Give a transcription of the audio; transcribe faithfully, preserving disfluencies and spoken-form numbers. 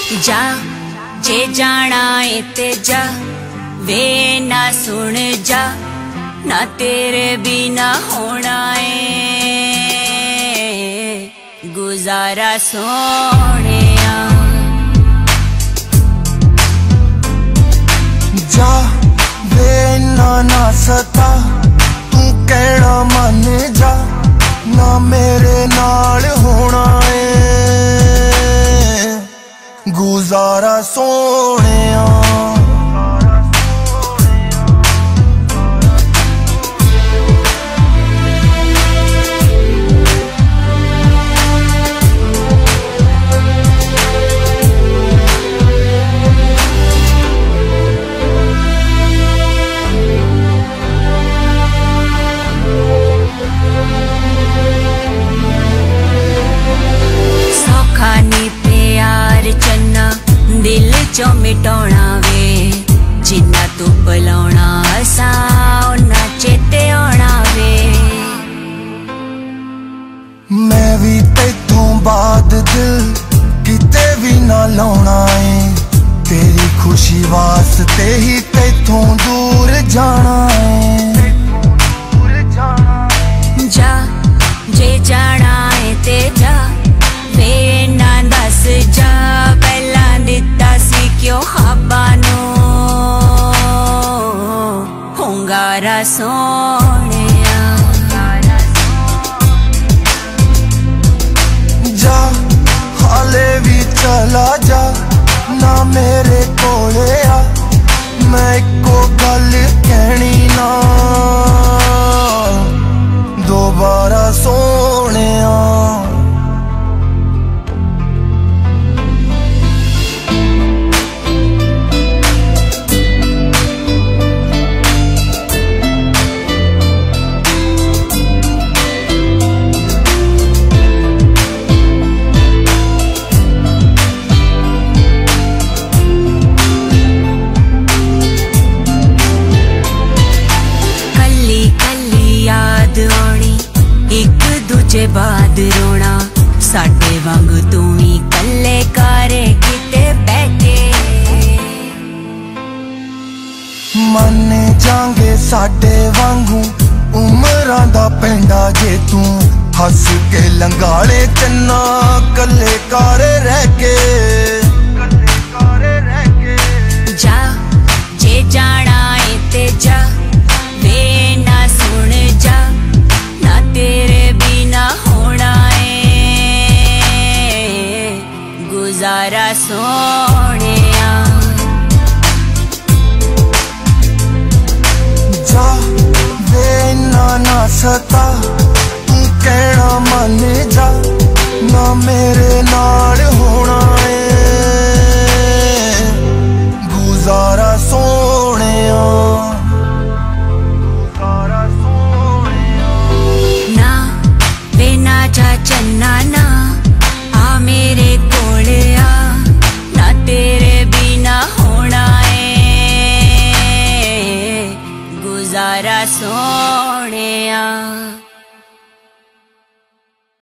जा जे जाना है ते जा, वे ना सुन जा, ना तेरे बिना होना है गुजारा सोने। जा वे ना ना सता, तू कहना मन जा, ना मेरे नाल होना है गुजारा सोने। दिल चो मिटाना वे, जिन्ना तू बुलाना असा उन्ना चेते आना वे। मैं भी तैथों बाद दिल किते भी ना लाना है, तेरी खुशी वास्ते ही तैथों दूर जाना है। जा जे जाना है ते जा, वे ना दस जा, पहला दिता सी क्यों ख्वाबा नू हुंगारा सोने। जा हाले भी चला जा, ना मेरे कोले आ, मैं एको गल कहनी ना दोबारा सोने। दूजे बाद रोना, साडे वांग तू ही कल्ले कारे किते बैठे। मन जांगे साडे वांगू उमरां दा पेंडा, जे तू हस के लंगाले चन्ना कल्ले कारे रह के। जा जे जाना है ते जा, वे ना सुन जा, ना तेरे होना है गुजारा सोने। जा वे ना ना सता, तू कहना मन जा, ना मेरे नाल